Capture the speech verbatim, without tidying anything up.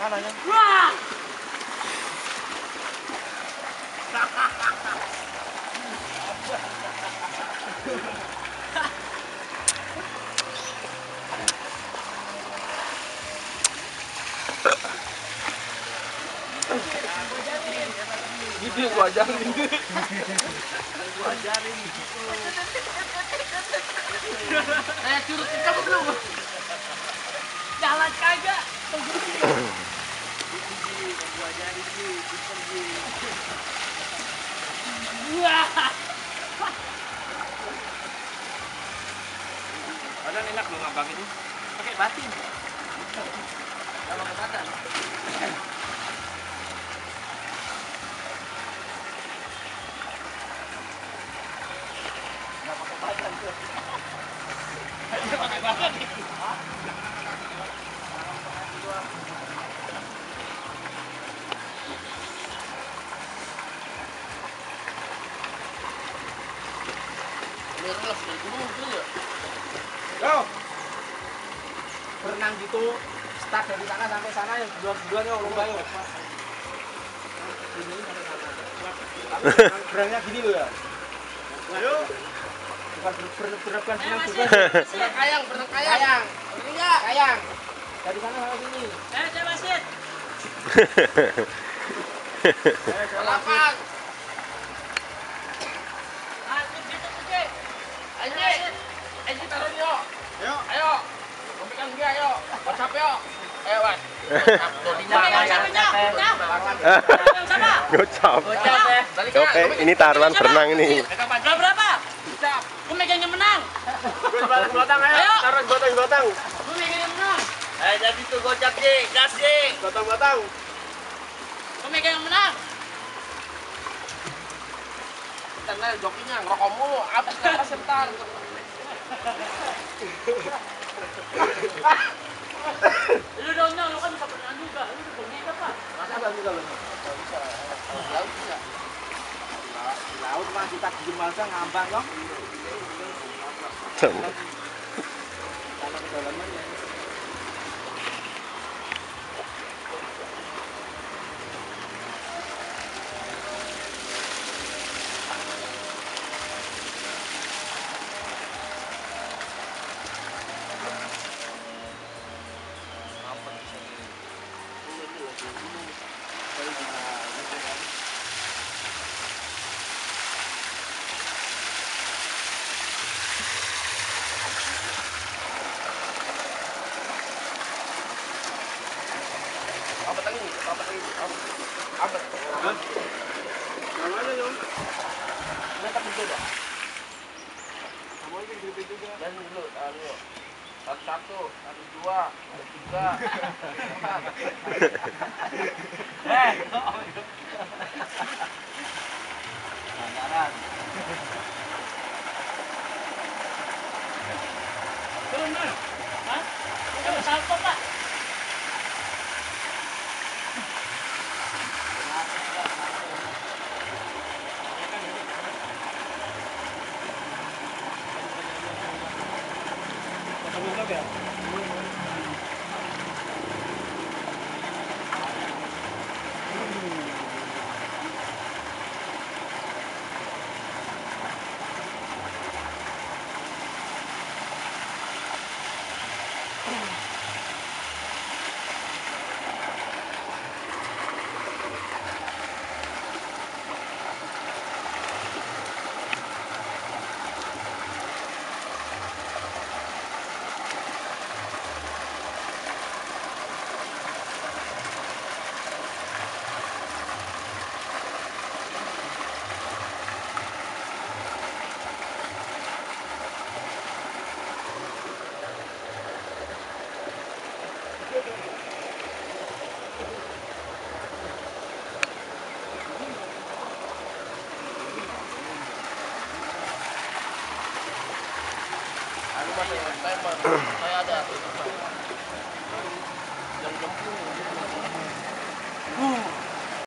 Mananya? Wah! Gitu gua ajarin. Gua ajarin gitu. Eh, curut kamu belum? Jalan kagak. Gua ajarin nih, pinter nih. Wah. Padahal enak loh ngambang itu. Pakai batin. Kalau ke badan. Enggak pakai badan tuh. Enggak pakai badan. Hah? Leres dari gunung tuh ya. Yo. Berenang gitu, start dari sana sampai sana yang dua-duanya lomba yuk. Ini sampai sana. Berenangnya gini loh ya. Ayo. Bukan berenang berenang juga. Berenang kayang, berenang kayang. Kayang. Ini enggak? Kayang. Dari sana sampai sini. Eh, saya wasit. Eh, saya Lapang. Lanjut gitu Puji. Ayo. Ayo taruh yuk. Ayo. Ayo. Pemegang dia ayo. WhatsApp yuk. Eh, Wan. WhatsApp dolinya. Sama. Gocap. Gocap ya. Oke, ini taruhan berenang ini. Pegang panjang berapa? Siap. Gue megangnya menang. Gotang ayo. Ayo. Taruh gotang gotang. Gue megangnya menang. Eh, jadi tuh gocap Ji. Gas Ji. Gotang gotang. Gue megang yang menang. Karena jokinya ngerokok mulu, habis nggak sebentar. Lu dong, lu kan bisa berenang juga. Lu udah bengek apa? Masa nggak bisa loh? Nggak bisa. Kalau laut bisa. Di laut mah kita diem aja ngambang loh. Tanah kedalaman ya. Apa tadi? Apa tadi? Apa? Hah? Namanya dong. Nanti dulu dah. Namanya gede juga. Dan dulu, ayo. Satu satu, satu dua, satu tiga, empat.